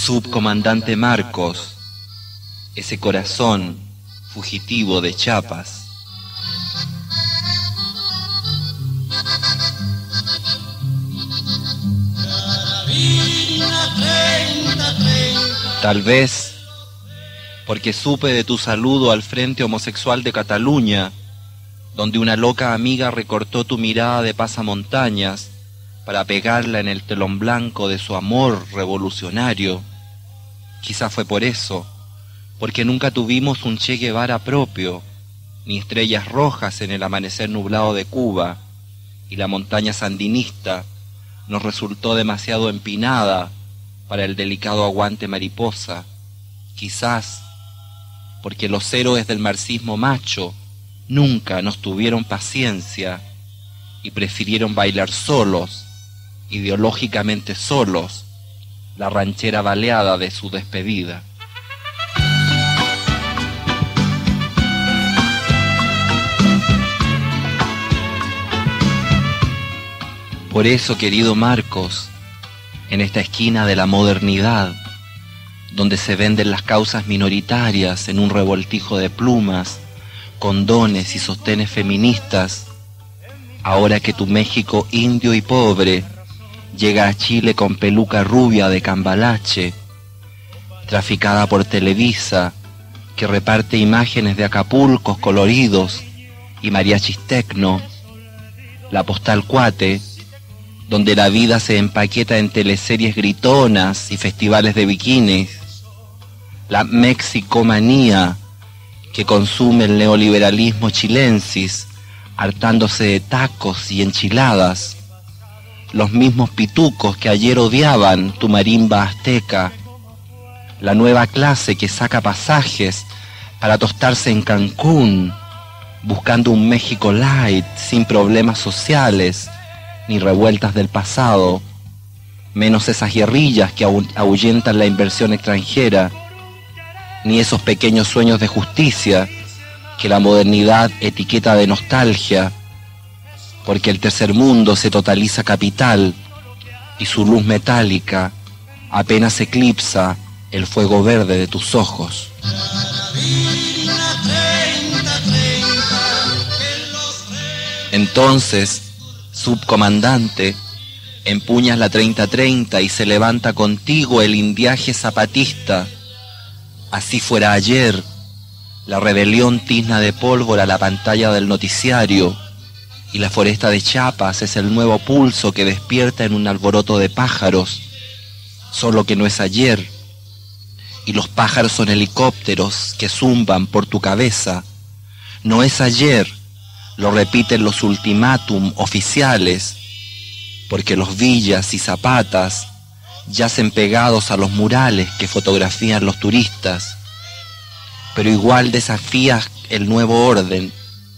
Subcomandante Marcos, ese corazón fugitivo de Chiapas. Tal vez porque supe de tu saludo al Frente Homosexual de Cataluña, donde una loca amiga recortó tu mirada de pasamontañas para pegarla en el telón blanco de su amor revolucionario. Quizá fue por eso, porque nunca tuvimos un Che Guevara propio, ni estrellas rojas en el amanecer nublado de Cuba, y la montaña sandinista nos resultó demasiado empinada para el delicado aguante mariposa. Quizás porque los héroes del marxismo macho nunca nos tuvieron paciencia y prefirieron bailar solos, ideológicamente solos, la ranchera baleada de su despedida. Por eso, querido Marcos, en esta esquina de la modernidad, donde se venden las causas minoritarias en un revoltijo de plumas, condones y sostenes feministas, ahora que tu México indio y pobre llega a Chile con peluca rubia de cambalache, traficada por Televisa, que reparte imágenes de Acapulcos coloridos y mariachis tecno, la postal Cuate, donde la vida se empaqueta en teleseries gritonas y festivales de bikinis, la mexicomanía que consume el neoliberalismo chilensis, hartándose de tacos y enchiladas, los mismos pitucos que ayer odiaban tu marimba azteca, la nueva clase que saca pasajes para tostarse en Cancún, buscando un México light, sin problemas sociales ni revueltas del pasado, menos esas guerrillas que ahuyentan la inversión extranjera, ni esos pequeños sueños de justicia que la modernidad etiqueta de nostalgia, porque el tercer mundo se totaliza capital y su luz metálica apenas eclipsa el fuego verde de tus ojos. Entonces, subcomandante, empuñas la 30-30 y se levanta contigo el indiaje zapatista. Así fuera ayer, la rebelión tizna de pólvora la pantalla del noticiario, y la foresta de Chiapas es el nuevo pulso que despierta en un alboroto de pájaros, solo que no es ayer, y los pájaros son helicópteros que zumban por tu cabeza. No es ayer, lo repiten los ultimátum oficiales, porque los Villas y Zapatas yacen pegados a los murales que fotografían los turistas, pero igual desafías el nuevo orden,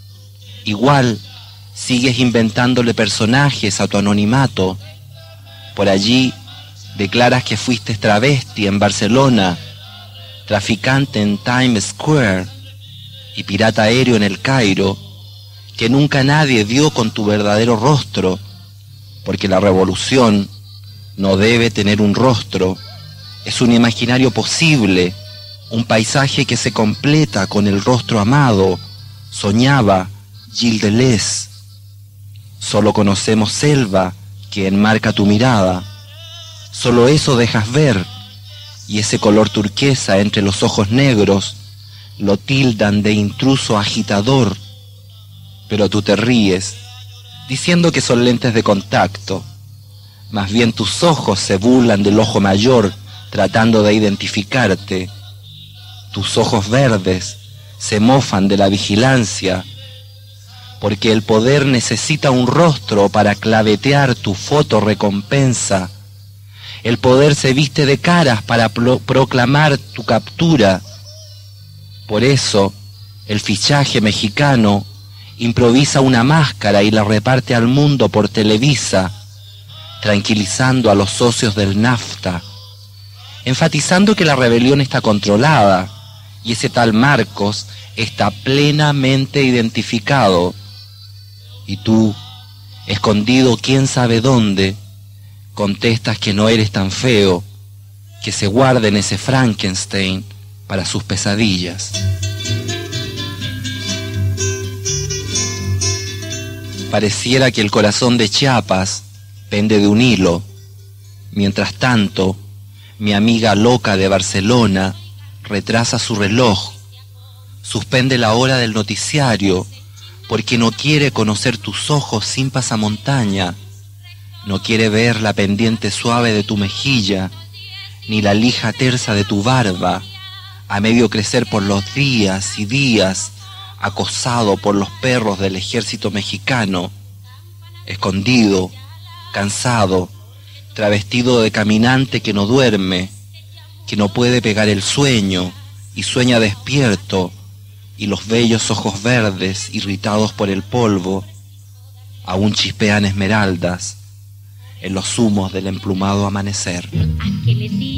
igual sigues inventándole personajes a tu anonimato. Por allí declaras que fuiste travesti en Barcelona, traficante en Times Square y pirata aéreo en el Cairo, que nunca nadie dio con tu verdadero rostro, porque la revolución no debe tener un rostro, es un imaginario posible, un paisaje que se completa con el rostro amado, soñaba Gilles Deleuze. Solo conocemos selva que enmarca tu mirada, solo eso dejas ver, y ese color turquesa entre los ojos negros lo tildan de intruso agitador, pero tú te ríes, diciendo que son lentes de contacto. Más bien tus ojos se burlan del ojo mayor, tratando de identificarte. Tus ojos verdes se mofan de la vigilancia, porque el poder necesita un rostro para clavetear tu foto recompensa. El poder se viste de caras para proclamar tu captura. Por eso, el fichaje mexicano improvisa una máscara y la reparte al mundo por Televisa, tranquilizando a los socios del NAFTA, enfatizando que la rebelión está controlada y ese tal Marcos está plenamente identificado. Y tú, escondido quién sabe dónde, contestas que no eres tan feo, que se guarden ese Frankenstein para sus pesadillas. Pareciera que el corazón de Chiapas pende de un hilo. Mientras tanto, mi amiga loca de Barcelona retrasa su reloj, suspende la hora del noticiario porque no quiere conocer tus ojos sin pasamontaña, no quiere ver la pendiente suave de tu mejilla, ni la lija tersa de tu barba, a medio crecer por los días y días, acosado por los perros del ejército mexicano, escondido, cansado, travestido de caminante que no duerme, que no puede pegar el sueño y sueña despierto, y los bellos ojos verdes, irritados por el polvo, aún chispean esmeraldas en los humos del emplumado amanecer. Ángeles y